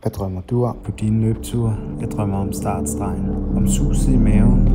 Hvad drømmer du om på dine løbeture? Jeg drømmer om startstregen, om suset i maven,